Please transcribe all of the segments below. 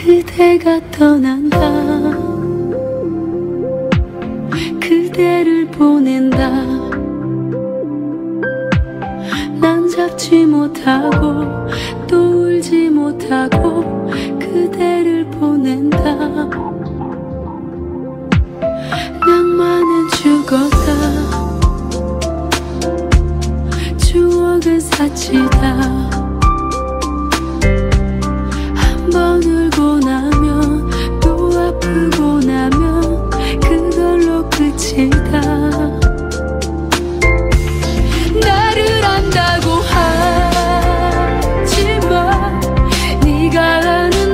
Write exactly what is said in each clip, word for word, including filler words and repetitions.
그대가 떠난다. 그대를 보낸다. 난 잡지 못하고 또 울지 못하고 그대를 보낸다. 낭만은 죽었다. 추억은 사치다. 한번 울고 나면 또 아프고 나면 그걸로 끝이다. 나를 안다고 하지만 네가 아는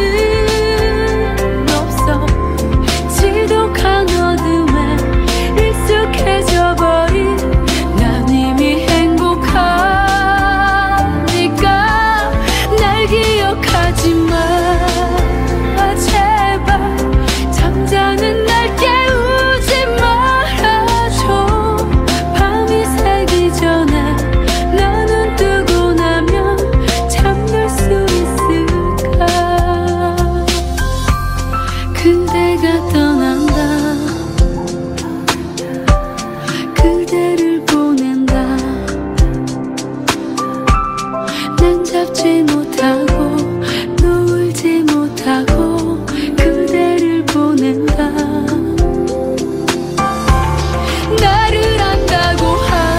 나는 없어. 지독한 어둠에 익숙해져 버린 난 이미 행복하니까 날 기억하지 마. 제발 잠자는 날 깨우지 말아줘. 밤이 새기 전에 너 눈 뜨고 나면 잠들 수 있을까. 그대가 떠난다. 그대를 보낸다. 난 잡지 못하고 또 울지 못하고 그대를 보낸다. 나를 안다고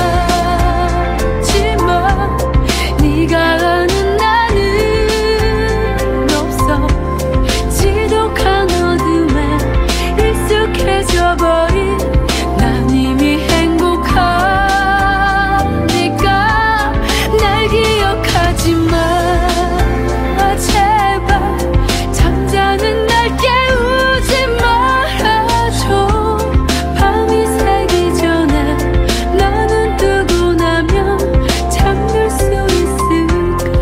하지만 네가 아는 나는 없어. 지독한 어둠에 익숙해져 버린 난 이미 행복하니까 날 기억하지 마. 제발 잠자는 날 깨우지 말아줘. 밤이 새기 전에 너 눈 뜨고 나면 잠들 수 있을까.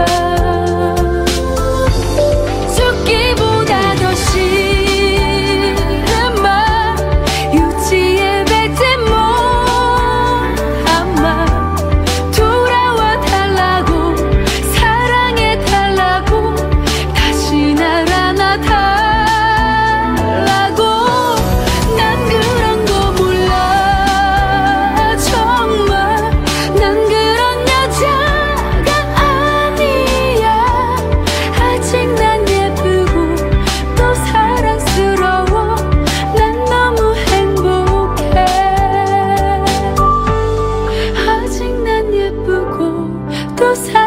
죽기보다 더 싫은 말 유치해 뱉지 못한 말. 돌아와 달라고 사랑해 달라고 다시 날 안아 달라고. 난 그런 거 몰라 정말. 난 그런 여자가 아니야. 아직 난 예쁘고 또 사랑스러워. 난 너무 행복해. 아직 난 예쁘고 또 사랑스러워.